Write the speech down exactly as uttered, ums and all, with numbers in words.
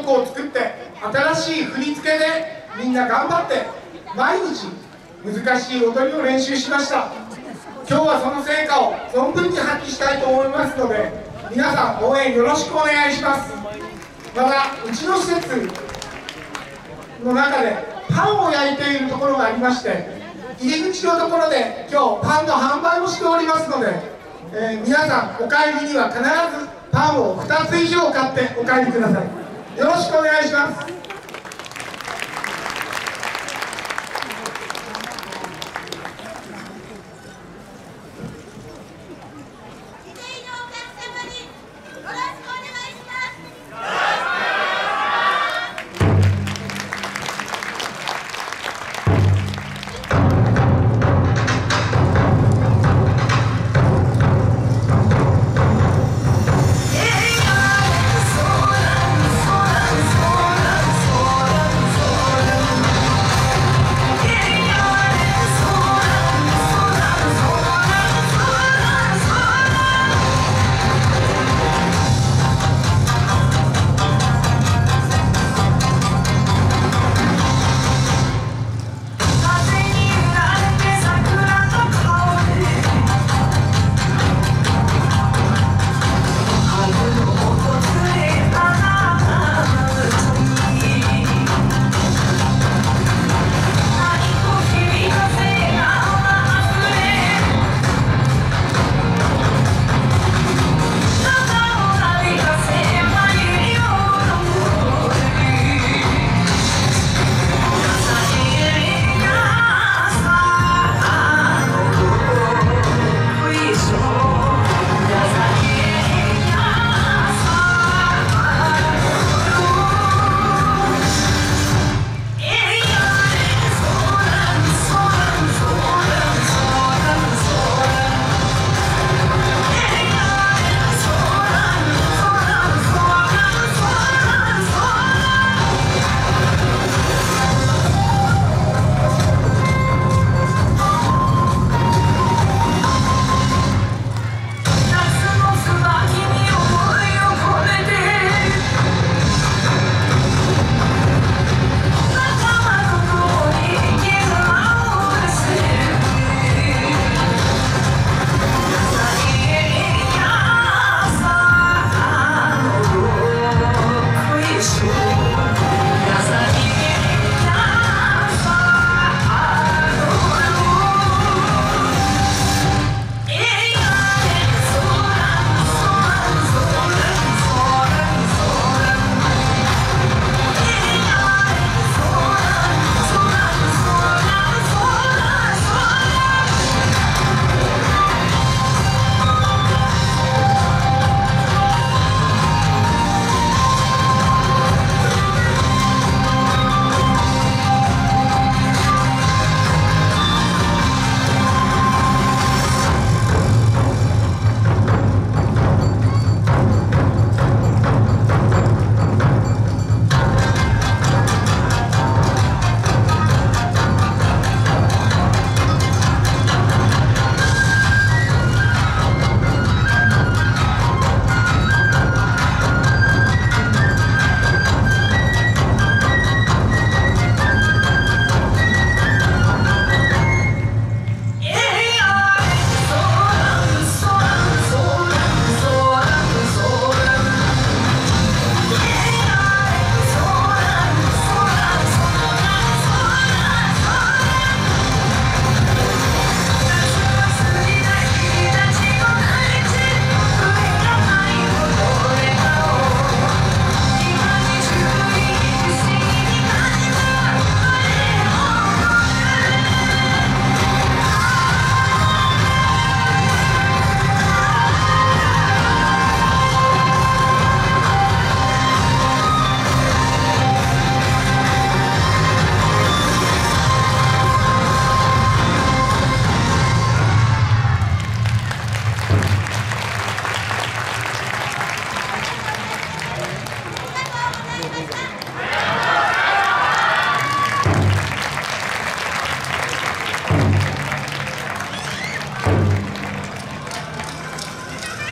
曲を作って新しい振り付けでみんな頑張って毎日難しい踊りを練習しました。今日はその成果を存分に発揮したいと思いますので、皆さん応援よろしくお願いします。またうちの施設の中でパンを焼いているところがありまして、入り口のところで今日パンの販売もしておりますので、えー、皆さんお帰りには必ずパンをふたつ以上買ってお帰りください。よろしくお願いします。